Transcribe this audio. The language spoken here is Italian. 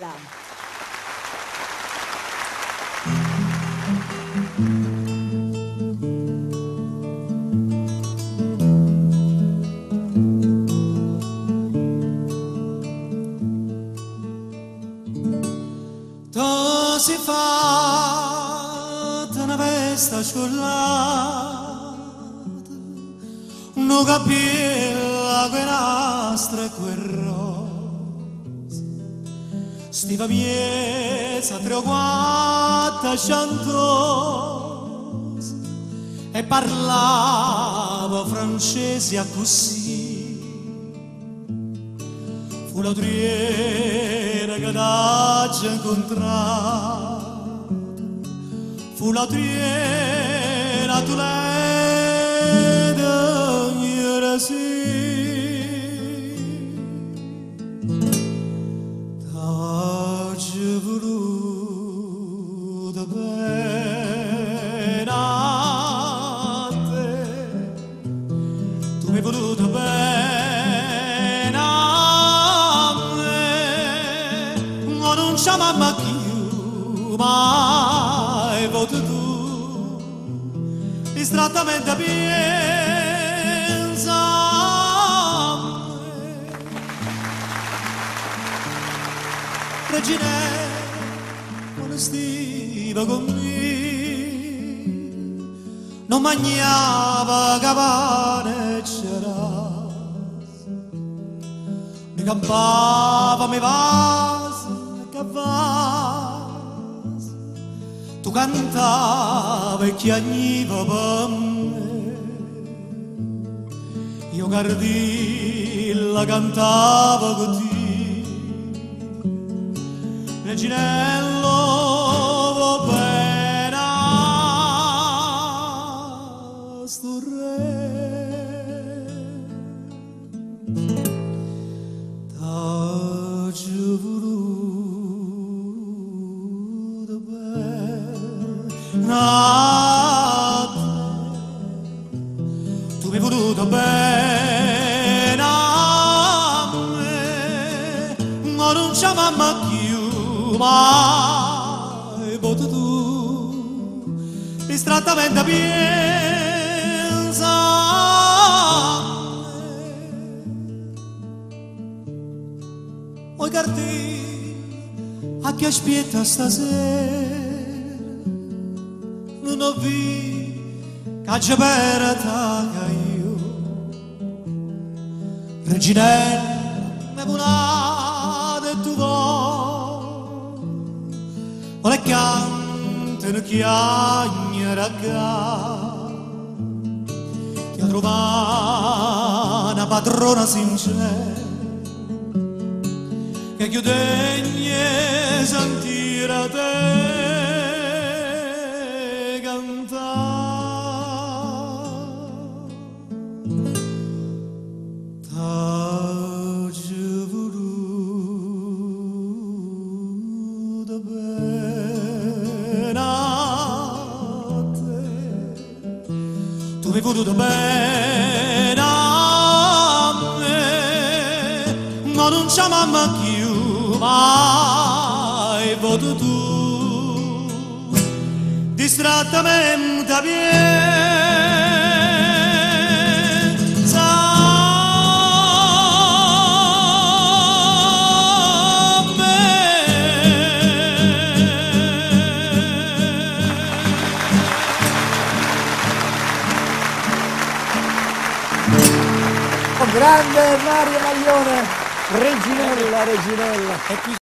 Si fa una veste scollata, un capilla che nastra e quel rosa, stiva miezza, tre o quattro chantosa, e parlava francese a così. Fu la triera che t'ha incontrato, fu la triera tu l'hai da sì. T'ho voluto bene a te, tu mi hai voluto bene. Non c'è mamma più, mai voto tu, distrattamente pensa a me. Reginella, quando stiva con me, non mangiava cavane e ceras, ne campava me vas. Tu cantavi e chiagniva per me, io Gardilla cantavo così. Reginello va bene a sto re. T'ho voluto bene a te, tu mi hai voluto bene a me, ma non c'è mamma più, mai voto tu, distrattamente pensa a me. Vuoi Gardì, a chi aspetta stasera? Non ho visto che c'è perata che io Reginella mi volate e tu vuoi le cante ne chiagnere a ti ha trovato una padrona sincera che più degne sentire te tu mi hai voluto bene a me, ma non c'è mamma più, mai voto tu, distrattamente pensa a me. Grande Mario Maglione, Reginella.